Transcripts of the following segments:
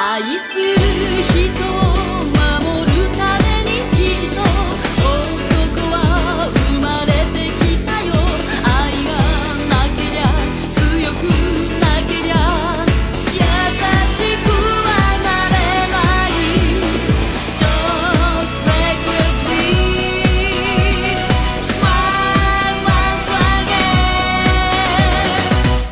愛する人を守るためにきっと男は生まれてきたよ。愛がなけりゃ強くなけりゃ優しくはなれない。 Don't break the dream. Smile once again.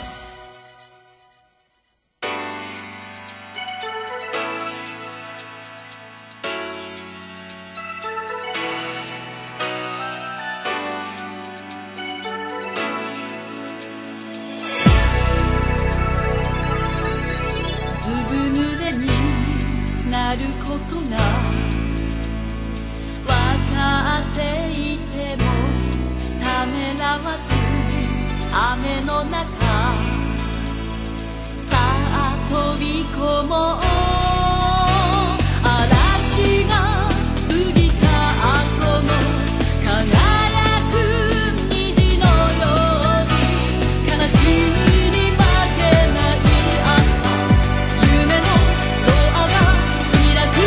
ずぶ濡れになることが分かっていてもためらわず雨の中さあ飛び込もう。嵐が過ぎた後の輝く虹のように悲しみに負けない朝夢のドアが開く。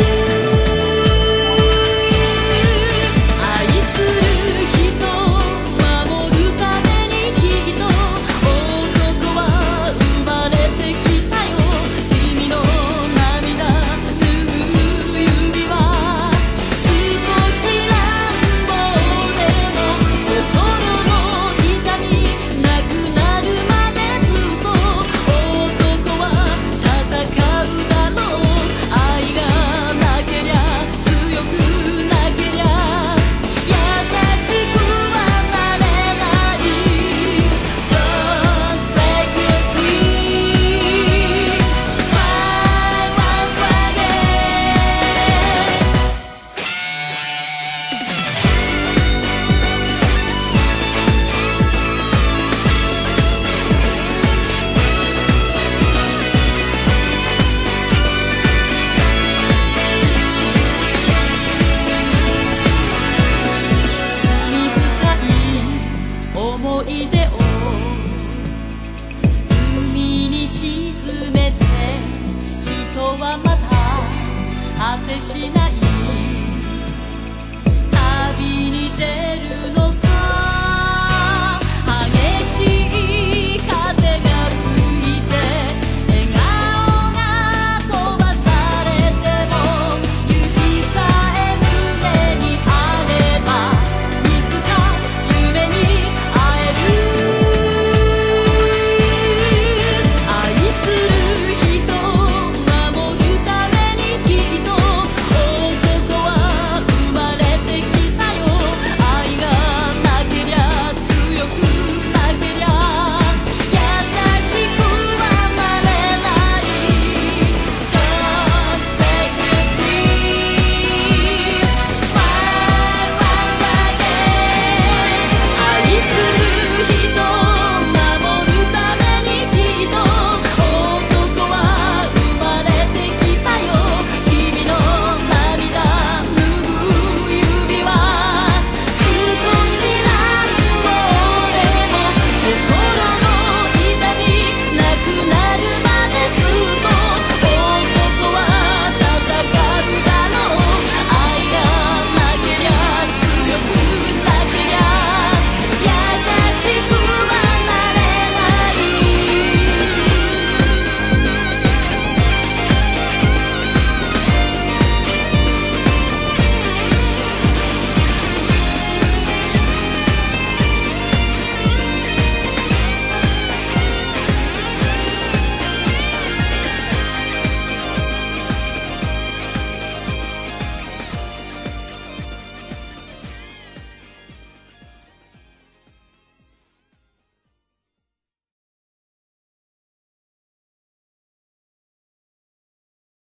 愛する人を守るためにきっと男は生まれてきたよ。君の涙拭う指は少し乱暴でも心の痛みなくなるまでずっと男は戦うだろう。愛がなけりゃ強くなけりゃ優しくはなれない。 Don't break your dream. Smile once again. 罪深い思い出を海に沈めて人はまた果てしない